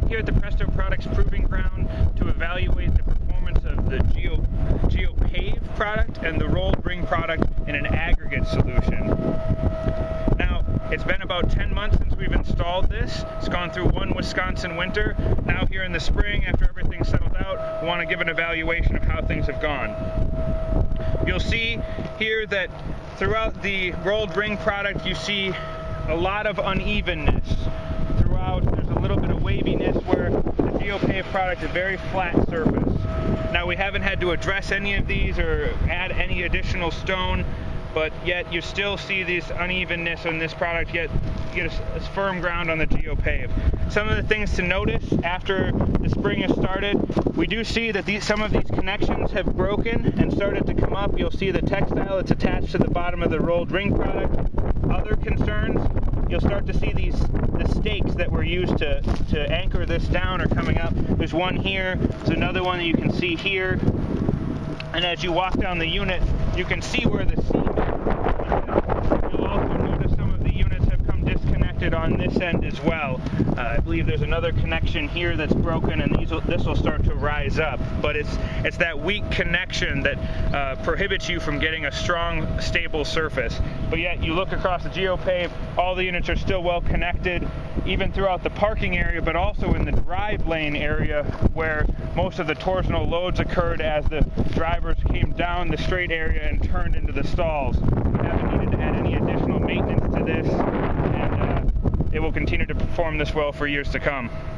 here at the Presto Products Proving Ground to evaluate the performance of the GeoPave product and the rolled ring product in an aggregate solution. Now, it's been about 10 months since we've installed this. It's gone through one Wisconsin winter. Now here in the spring, after everything's settled out, we want to give an evaluation of how things have gone. You'll see here that throughout the rolled ring product, you see a lot of unevenness. Throughout, there's a little bit of waviness where the GeoPave product is a very flat surface. Now, we haven't had to address any of these or add any additional stone, but yet you still see this unevenness on this product, yet you get a firm ground on the GeoPave. Some of the things to notice after the spring has started, we do see that some of these connections have broken and started to come up. You'll see the textile that's attached to the bottom of the rolled ring product. Other concerns, you'll start to see the stakes that were used to anchor this down are coming up. There's one here, there's another one that you can see here. And as you walk down the unit, you can see where the seam is. You'll also notice some of the units have come disconnected on this end as well. I believe there's another connection here that's broken, and this will start to rise up. But it's that weak connection that prohibits you from getting a strong, stable surface. But yet, you look across the GeoPave, all the units are still well connected, even throughout the parking area, but also in the drive lane area where most of the torsional loads occurred as the drivers came down the straight area and turned into the stalls. We haven't needed to add any additional maintenance to this, and it will continue to perform this well for years to come.